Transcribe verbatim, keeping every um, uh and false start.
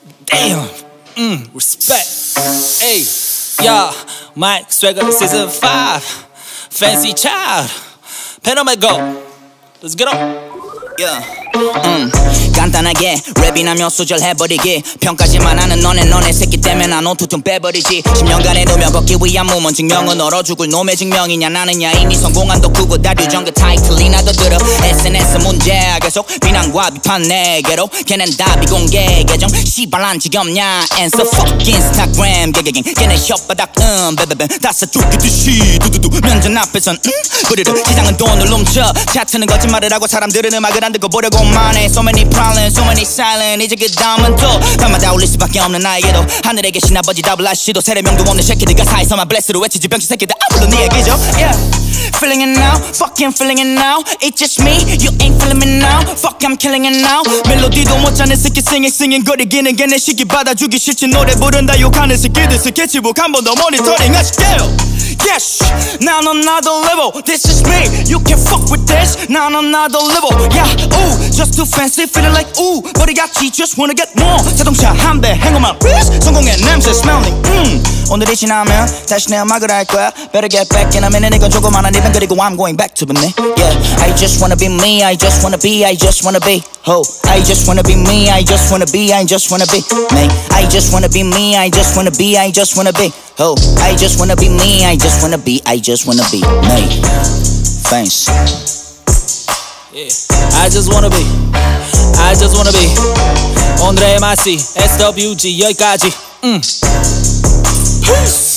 Damn. Mm, respect. Hey, yeah, Mike Swagger season five. Fancy child. pen on my go. Let's get on. Yeah. 음, 간단하게 랩이나 몇 소절 해버리기 평가지만 하는 너네 너네 새끼 때문에 난 옷도 좀 빼버리지 십 년간의 노면 걷기 위한 몸은 증명은 얼어 죽을 놈의 증명이냐 나는야 이미 성공한 덕후고 다류정 그 타이틀이나 더 들어 에스엔에스 문제야 계속 비난과 비판 내게로 걔넨 다 비공개 계정 씨발란 지겹냐 answer fuck 인스타그램 개개갱 걔네 혓바닥 음 베베베 다 싸죽이듯이 두두두 면전 앞에선 음 그리를 시장은 돈을 훔쳐 차트는 거짓말을 하고 사람들은 음악을 안 듣고 보려고만 해 So many problems, so many silent 이제 그 다음은 또 밤마다 울릴 수밖에 없는 나에게도 하늘에 계신 아버지 더블 아시도 세례 명도 없는 새끼들과 사이서만 블레스로 외치지 병신 새끼들 아무도 네 얘기죠 yeah. Feeling it now, fucking feeling it now It's just me, you ain't feeling me now Fuck I'm killing it now 멜로디도 못 찾는 새끼 singing singing 거리기는 걔네 시기 받아주기 싫지 노래 부른다 욕하는 새끼들 스케치북 한 번 더 모니터링 하실게요 Yes, now on another level This is me, you can't fuck with this Now on another level Yeah, ooh, just too fancy Feeling like ooh, 머리같이 just wanna get more 자동차 한 대 hang on my wrist 성공의 냄새 smelling mm. 오늘이 지나면 다시 내 음악을 할 거야 Better get back in a minute 이건 조그마한 일은 그리고 I'm going back to me Yeah, I just wanna be me I just wanna be, I just wanna be Oh, I just wanna be me I just wanna be, I just wanna be me I just wanna be me I just wanna be, I just wanna be Oh, I just wanna be me I just wanna be, I just wanna be me Thanks Yeah, I just wanna be I just wanna be 오늘의 엠아이씨 에스더블유지 여기까지 음. Peace